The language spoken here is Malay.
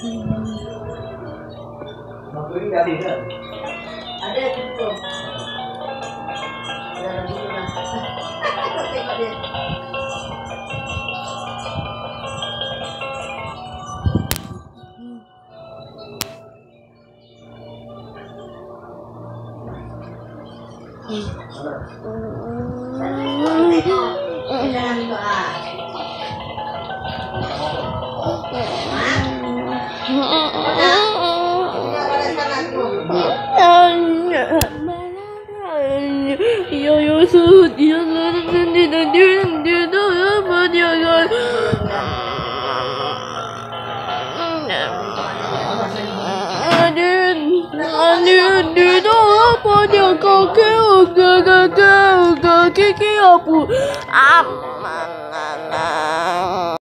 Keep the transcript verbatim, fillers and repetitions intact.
Waktu ini nggak bisa. Ada tutup. Ada lagi mana? Tengok dia. Yo yo su dia nanti nanti dia tu apa dia kan? Adin, adin dia tu apa dia kaki kaki kaki kaki apa?